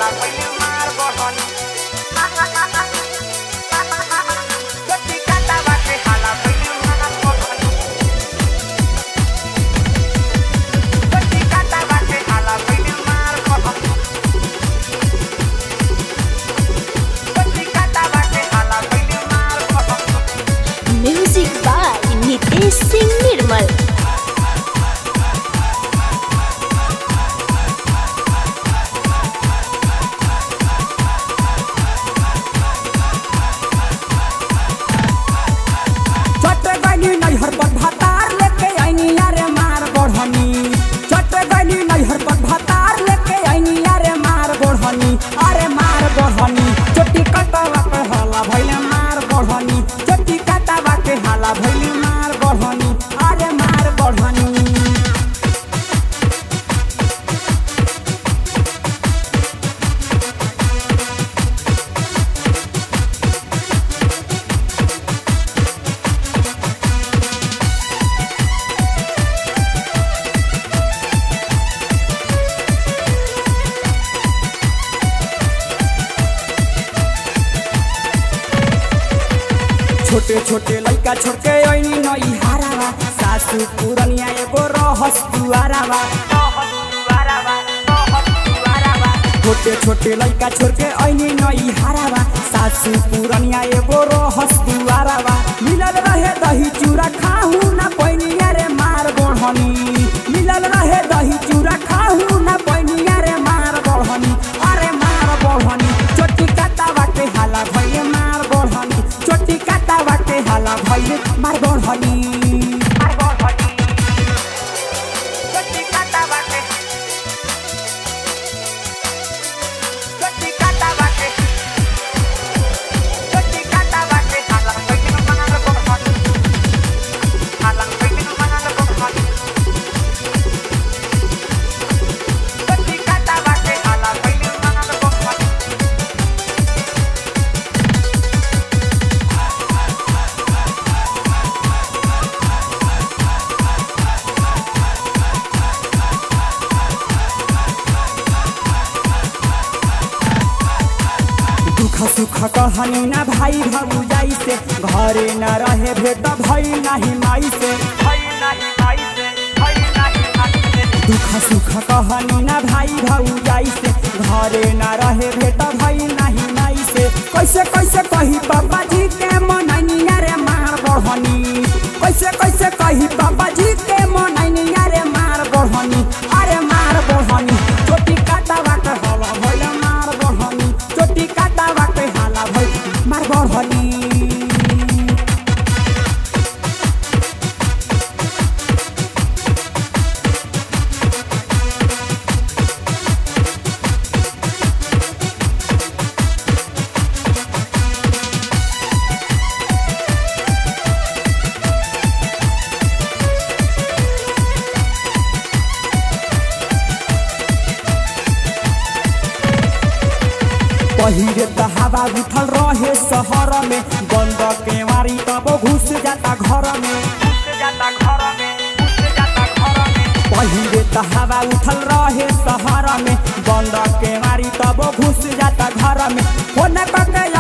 सिंह निर्मल। नैहर पर भातार लेके आईनी यारे मार बढ़नी, चट गनी नैहर पर भातार लेके आईनी यारे मार बढ़नी, अरे मार बढ़नी चोटी कटावा के हाला भइले मार बढ़नी, चोटी कटावा के हाला भइले मार बढ़नी, अरे मार बढ़नी। छोटे छोटे लइका छोड़ के आईनी नई हारावा, सासू पुरनिया एगो रहस दुआरावा। छोटे छोटे लइका छोड़ के आईनी नई हारावा, सासू पुरनिया एगो रहस दुआरावा। मिलल रहे दही चूड़ा खाहू ना पैनिया रे मार बढ़नी, मिलल रहे दही चूड़ा खाहू ना पैनिया रे मार बढ़नी, अरे मार बढ़नी चोटी काटावा के हाला भइले मार बढ़नी, चोटी काटावा के हाला भइले मार बढ़नी। सुख कहनी ना भाई भौजाई से, घरे न रहे भेट भई नहीं माई से। दुख सुख कहनी ना भाई भौजाई से, घरे न रहे भेट भई नहीं माई से। कैसे कैसे कही पापा जी के मनैनिया रे मार बढ़नी, कैसे कैसे कही पापा जी के मनैनिया रे मार बढ़नी, अरे मार बढ़नी चोटी काटावा के हाला भइले मार बढ़नी, चोटी काटावा के हाला भइले मार बढ़नी। पहिले त हवा उठल रहे शहर में, बंद केवारी तब घुस जाता घर में। पहिले त हवा उठल रहे शहर में, बंद केवारी तब घुस जाता घर में। होने के